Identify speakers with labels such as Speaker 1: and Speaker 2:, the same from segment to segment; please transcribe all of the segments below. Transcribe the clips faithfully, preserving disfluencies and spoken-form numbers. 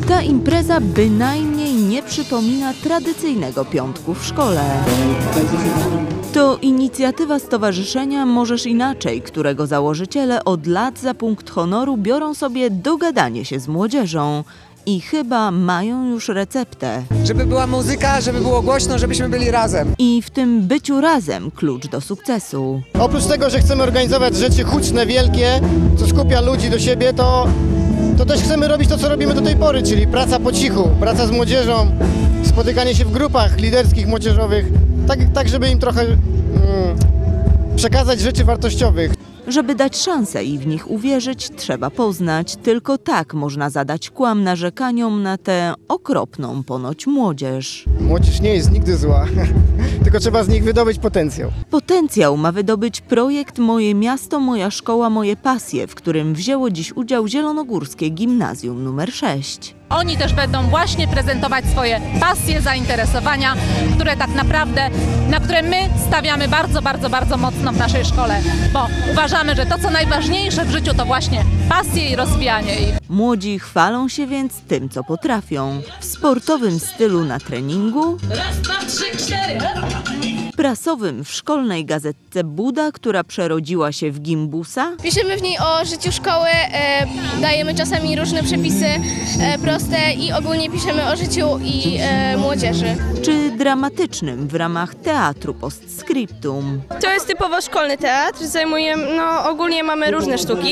Speaker 1: Ta impreza bynajmniej nie przypomina tradycyjnego piątku w szkole. To inicjatywa stowarzyszenia Możesz Inaczej, którego założyciele od lat za punkt honoru biorą sobie dogadanie się z młodzieżą. I chyba mają już receptę.
Speaker 2: Żeby była muzyka, żeby było głośno, żebyśmy byli razem.
Speaker 1: I w tym byciu razem klucz do sukcesu.
Speaker 3: Oprócz tego, że chcemy organizować rzeczy huczne, wielkie, co skupia ludzi do siebie, to, to też chcemy robić to, co robimy do tej pory, czyli praca po cichu, praca z młodzieżą, spotykanie się w grupach liderskich, młodzieżowych, tak, tak żeby im trochę mm, przekazać rzeczy wartościowych.
Speaker 1: Żeby dać szansę i w nich uwierzyć, trzeba poznać. Tylko tak można zadać kłam narzekaniom na tę okropną ponoć młodzież.
Speaker 3: Młodzież nie jest nigdy zła, tylko trzeba z nich wydobyć potencjał.
Speaker 1: Potencjał ma wydobyć projekt Moje Miasto, Moja Szkoła, Moje Pasje, w którym wzięło dziś udział Zielonogórskie Gimnazjum numer sześć.
Speaker 4: Oni też będą właśnie prezentować swoje pasje, zainteresowania, które tak naprawdę, na które my stawiamy bardzo, bardzo, bardzo mocno w naszej szkole, bo uważamy, że to, co najważniejsze w życiu, to właśnie pasje i rozwijanie ich.
Speaker 1: Młodzi chwalą się więc tym, co potrafią. W sportowym stylu na treningu,
Speaker 4: Raz, dwa, trzy, cztery.
Speaker 1: prasowym w szkolnej gazetce Buda, która przerodziła się w Gimbusa,
Speaker 5: Piszemy w niej o życiu szkoły, e, dajemy czasami różne przepisy e, proste i ogólnie piszemy o życiu i e, młodzieży.
Speaker 1: czy dramatycznym w ramach teatru postscriptum.
Speaker 6: To jest typowo szkolny teatr, zajmujemy, no ogólnie mamy różne sztuki.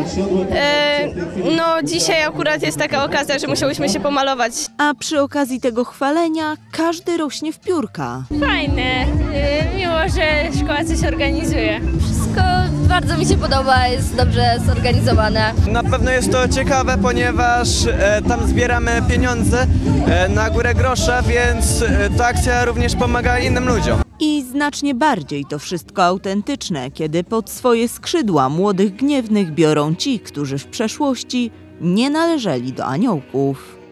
Speaker 6: E, no dzisiaj akurat jest taka okazja, że musiałyśmy się pomalować.
Speaker 1: A przy okazji tego chwalenia każdy rośnie w piórka.
Speaker 6: Fajne, mimo że szkoła coś organizuje.
Speaker 7: Wszystko bardzo mi się podoba, jest dobrze zorganizowane.
Speaker 8: Na pewno jest to ciekawe, ponieważ e, tam zbieramy pieniądze e, na górę grosza, więc e, ta akcja również pomaga innym ludziom.
Speaker 1: I znacznie bardziej to wszystko autentyczne, kiedy pod swoje skrzydła młodych gniewnych biorą ci, którzy w przeszłości nie należeli do aniołków.